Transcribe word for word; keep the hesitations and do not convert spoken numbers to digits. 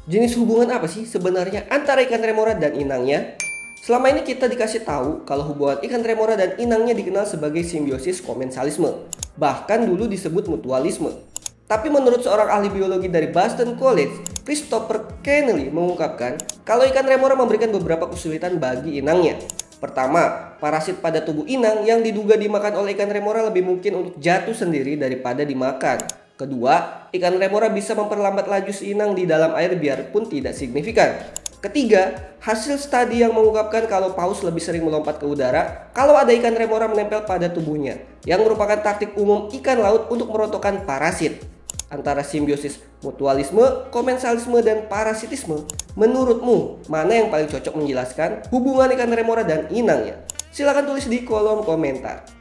Jenis hubungan apa sih sebenarnya antara ikan remora dan inangnya? Selama ini kita dikasih tahu kalau hubungan ikan remora dan inangnya dikenal sebagai simbiosis komensalisme. Bahkan dulu disebut mutualisme. Tapi menurut seorang ahli biologi dari Boston College, Christopher Kennelly mengungkapkan kalau ikan remora memberikan beberapa kesulitan bagi inangnya. Pertama, parasit pada tubuh inang yang diduga dimakan oleh ikan remora lebih mungkin untuk jatuh sendiri daripada dimakan. Kedua, ikan remora bisa memperlambat laju si inang di dalam air biarpun tidak signifikan. Ketiga, hasil studi yang mengungkapkan kalau paus lebih sering melompat ke udara kalau ada ikan remora menempel pada tubuhnya, yang merupakan taktik umum ikan laut untuk merontokkan parasit. Antara simbiosis mutualisme, komensalisme, dan parasitisme, menurutmu mana yang paling cocok menjelaskan hubungan ikan remora dan inangnya? Silahkan tulis di kolom komentar.